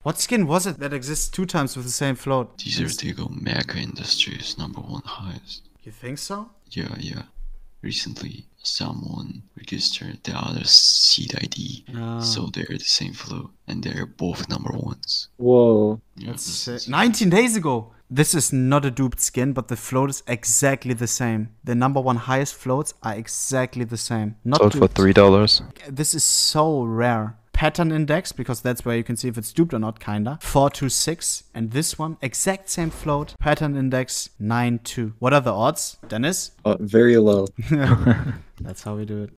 What skin was it that exists 2 times with the same float? Desertigo Mega Industries #1 highest. You think so? Yeah. Recently, someone registered the other seed ID, so they're the same float, and they're both #1s. Whoa. Yeah, That's this sick. is- 19 days ago. This is not a duped skin, but the float is exactly the same. The #1 highest floats are exactly the same. Not Sold for duped. $3. This is so rare. Pattern index, because that's where you can see if it's duped or not, kinda. 426. And this one, exact same float. Pattern index 92. What are the odds, Dennis? Very low. That's how we do it.